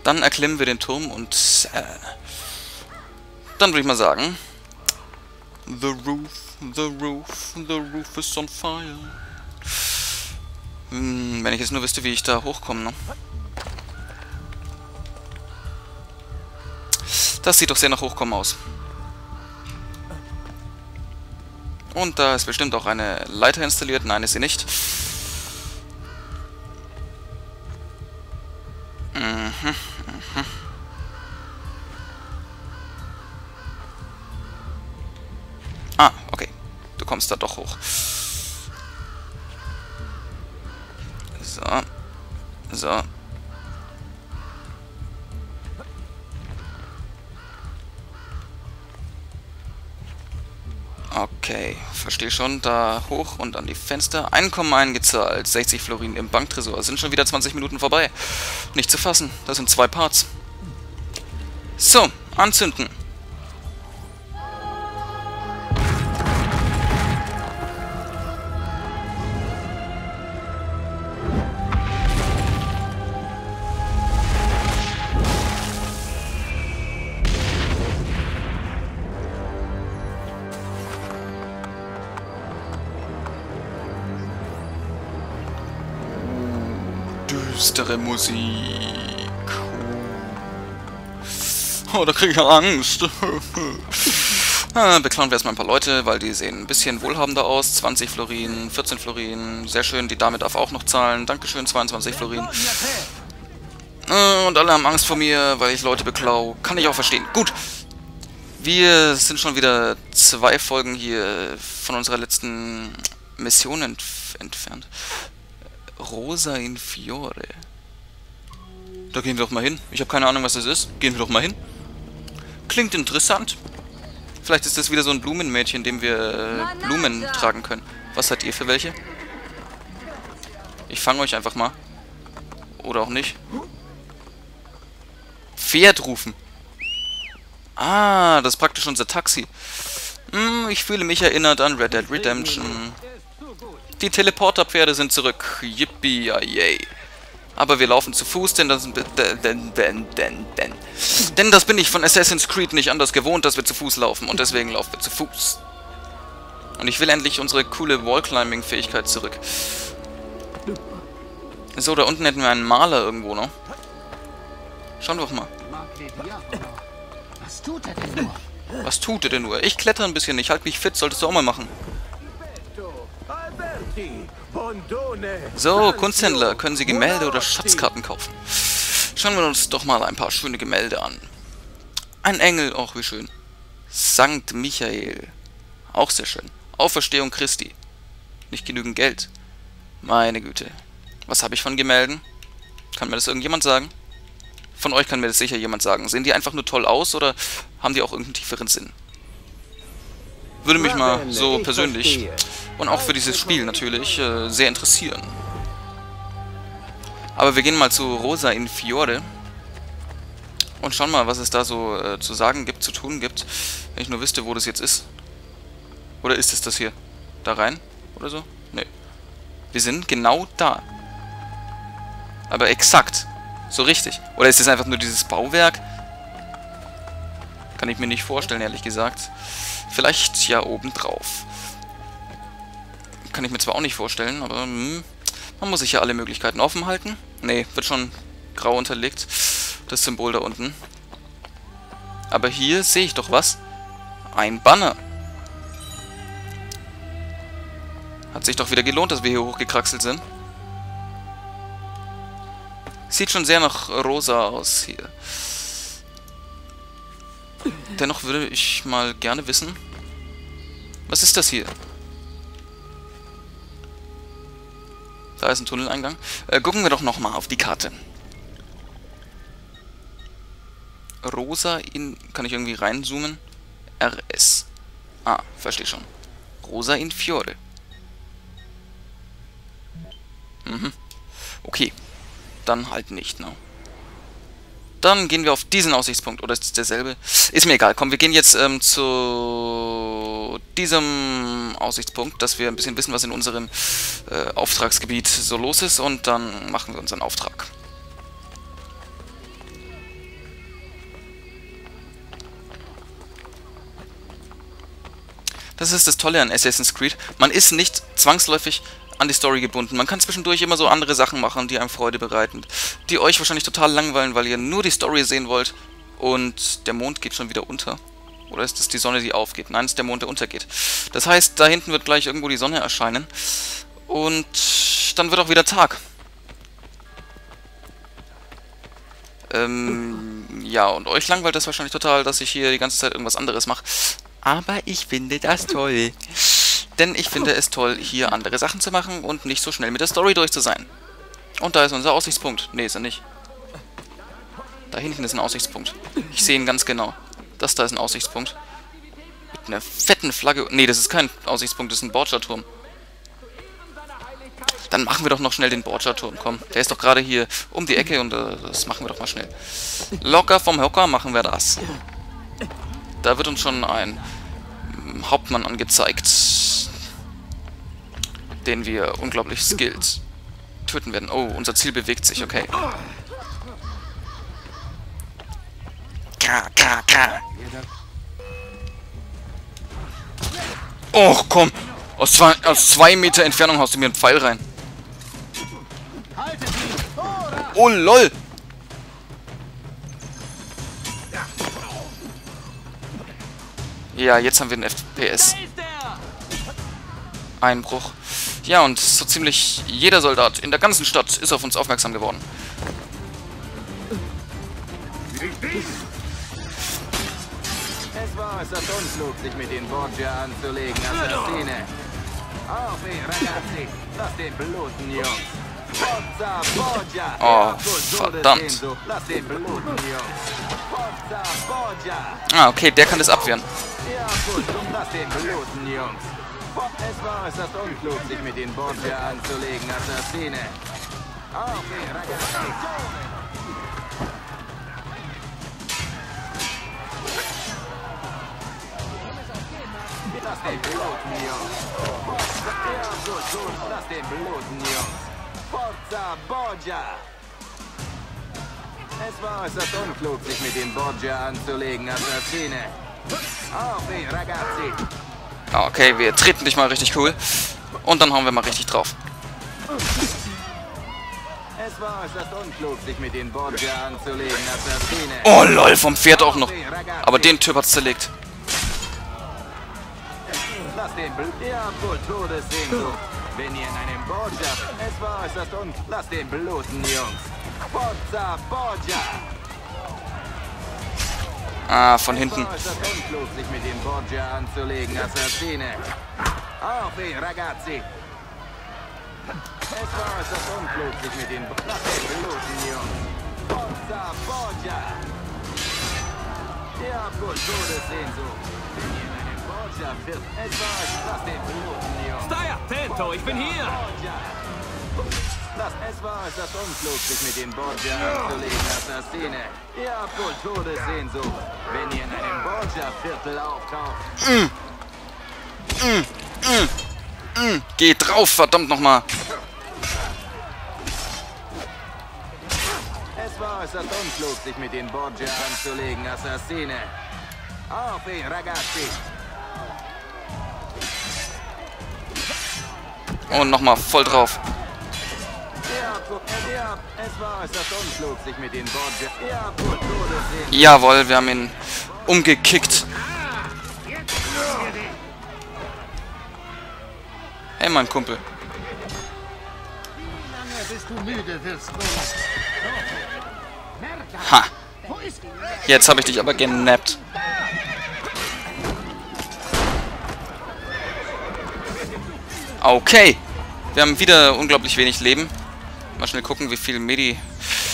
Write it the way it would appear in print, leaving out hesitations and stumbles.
Dann erklimmen wir den Turm und dann würde ich mal sagen, the roof is on fire. Wenn ich jetzt nur wüsste, wie ich da hochkomme, ne? Das sieht doch sehr nach Hochkommen aus. Und da ist bestimmt auch eine Leiter installiert. Nein, ist sie nicht. Ah, okay. Du kommst da doch hoch. So. So. Okay, verstehe schon. Da hoch und an die Fenster. Einkommen eingezahlt. 60 Florin im Banktresor. Sind schon wieder 20 Minuten vorbei. Nicht zu fassen. Das sind 2 Parts. So, anzünden. Düstere Musik. Oh, da kriege ich Angst. Beklauen wir erstmal ein paar Leute, weil die sehen ein bisschen wohlhabender aus. 20 Florin, 14 Florin. Sehr schön, die Dame darf auch noch zahlen. Dankeschön, 22 Florin. Und alle haben Angst vor mir, weil ich Leute beklau. Kann ich auch verstehen. Gut. Wir sind schon wieder 2 Folgen hier von unserer letzten Mission entfernt. Rosa in Fiore. Da gehen wir doch mal hin. Ich habe keine Ahnung, was das ist. Gehen wir doch mal hin. Klingt interessant. Vielleicht ist das wieder so ein Blumenmädchen, dem wir Blumen tragen können. Was seid ihr für welche? Ich fange euch einfach mal. Oder auch nicht. Pferd rufen. Ah, das ist praktisch unser Taxi. Ich fühle mich erinnert an Red Dead Redemption. Die Teleporterpferde sind zurück. Yippie, yay. Aber wir laufen zu Fuß, denn das bin ich von Assassin's Creed nicht anders gewohnt, dass wir zu Fuß laufen. Und deswegen laufen wir zu Fuß. Und ich will endlich unsere coole Wallclimbing-Fähigkeit zurück. So, da unten hätten wir einen Maler irgendwo, ne? Schauen wir doch mal. Was tut er denn nur? Was tut er denn nur? Ich kletter ein bisschen, ich halte mich fit, solltest du auch mal machen. So, Kunsthändler, können Sie Gemälde oder Schatzkarten kaufen? Schauen wir uns doch mal ein paar schöne Gemälde an. Ein Engel, auch wie schön. Sankt Michael, auch sehr schön. Auferstehung Christi. Nicht genügend Geld. Meine Güte. Was habe ich von Gemälden? Kann mir das irgendjemand sagen? Von euch kann mir das sicher jemand sagen. Sehen die einfach nur toll aus oder haben die auch irgendeinen tieferen Sinn? Würde mich mal so persönlich und auch für dieses Spiel natürlich sehr interessieren. Aber wir gehen mal zu Rosa in Fiore und schauen mal, was es da so zu sagen gibt, zu tun gibt. Wenn ich nur wüsste, wo das jetzt ist. Oder ist es das hier? Da rein? Oder so? Nee. Wir sind genau da. Aber exakt. So richtig. Oder ist es einfach nur dieses Bauwerk? Kann ich mir nicht vorstellen, ehrlich gesagt. Vielleicht ja obendrauf. Kann ich mir zwar auch nicht vorstellen, aber man muss sich ja alle Möglichkeiten offen halten. Nee, wird schon grau unterlegt. Das Symbol da unten. Aber hier sehe ich doch was. Ein Banner. Hat sich doch wieder gelohnt, dass wir hier hochgekraxelt sind. Sieht schon sehr nach rosa aus hier. Dennoch würde ich mal gerne wissen, was ist das hier? Da ist ein Tunneleingang. Gucken wir doch nochmal auf die Karte. Rosa in... Kann ich irgendwie reinzoomen? RS. Ah, verstehe schon. Rosa in Fiore. Okay. Dann halt nicht, ne? Dann gehen wir auf diesen Aussichtspunkt. Oder ist es derselbe? Ist mir egal. Komm, wir gehen jetzt zu diesem Aussichtspunkt, dass wir ein bisschen wissen, was in unserem Auftragsgebiet so los ist. Und dann machen wir unseren Auftrag. Das ist das Tolle an Assassin's Creed. Man ist nicht zwangsläufig an die Story gebunden. Man kann zwischendurch immer so andere Sachen machen, die einem Freude bereiten. Die euch wahrscheinlich total langweilen, weil ihr nur die Story sehen wollt. Und der Mond geht schon wieder unter. Oder ist es die Sonne, die aufgeht? Nein, es ist der Mond, der untergeht. Das heißt, da hinten wird gleich irgendwo die Sonne erscheinen. Und dann wird auch wieder Tag. Ja, und euch langweilt das wahrscheinlich total, dass ich hier die ganze Zeit irgendwas anderes mache. Aber ich finde das toll. Denn ich finde es toll, hier andere Sachen zu machen und nicht so schnell mit der Story durch zu sein. Und da ist unser Aussichtspunkt. Nee, ist er nicht. Da hinten ist ein Aussichtspunkt. Ich sehe ihn ganz genau. Das da ist ein Aussichtspunkt. Mit einer fetten Flagge. Nee, das ist kein Aussichtspunkt, das ist ein Borgia-Turm. Dann machen wir doch noch schnell den Borgia-Turm, komm. Der ist doch gerade hier um die Ecke und das machen wir doch mal schnell. Locker vom Hocker machen wir das. Da wird uns schon ein Hauptmann angezeigt, den wir unglaublich skilled töten werden. Oh, unser Ziel bewegt sich, okay. Och, komm. Aus 2 Meter Entfernung haust du mir einen Pfeil rein. Oh, lol. Ja, jetzt haben wir einen FPS. Einbruch. Ja, und so ziemlich jeder Soldat in der ganzen Stadt ist auf uns aufmerksam geworden. Es war äußerst unklug, sich mit den Borgia anzulegen, Assassine. Auf, ragazzi, lass den bluten, Jungs. Forza Borgia! Oh, verdammt. Lass den bluten, Jungs. Forza Borgia! Ah, okay, der kann das abwehren. Ja, gut, lass den bluten, Jungs. Es war äußerst unklug, sich mit den Borgia anzulegen, Assassine. Auf, ragazzi! Lass den bluten, Jungs. Ja, gut, lass den bluten, Jungs. Forza Borgia! Es war äußerst unklug, sich mit den Borgia anzulegen, Assassine. Auf, ragazzi! Okay, wir treten dich mal richtig cool. Und dann hauen wir mal richtig drauf. Es war äußerst unklug, sich mit den Borgia anzulegen, Assassine. Oh lol, vom Pferd auch noch. Aber den Typ hat's zerlegt. Lass den Blut. Ihr habt wohl Todessehnsucht. Wenn ihr in einem Borgia... Es war äußerst unklug. Lass den bluten, Jungs. Forza Borgia! Ah, von hinten. Es war äußerst unklug, sich mit den Borgia anzulegen, Assassine. Auf, ragazzi! Es war äußerst unklug, sich mit den... Lass den bluten, Jungs. Forza Borgia! Ihr habt wohl Todessehnsucht. Wenn ihr in einem Borgia wird... Es war äußerst... Lass den bluten, Jungs. Stai attento, ich bin hier! Es war äußerst unklug, sich mit den Borgia anzulegen, Assassine. Ihr habt wohl Todessehnsucht, wenn ihr in einem Borgia-Viertel auftaucht. Geh drauf, verdammt nochmal. Es war äußerst unklug, sich mit den Borgia anzulegen, Assassine. Auf, ragazzi! Und nochmal voll drauf. Es war äußerst unklug, sich mit den Borgia... Ihr habt wohl Todessehnsucht. Jawohl, wir haben ihn umgekickt. Hey, mein Kumpel. Bis du müde wirst, Ha! Jetzt habe ich dich aber genappt. Okay. Wir haben wieder unglaublich wenig Leben. Mal schnell gucken, wie viel Medi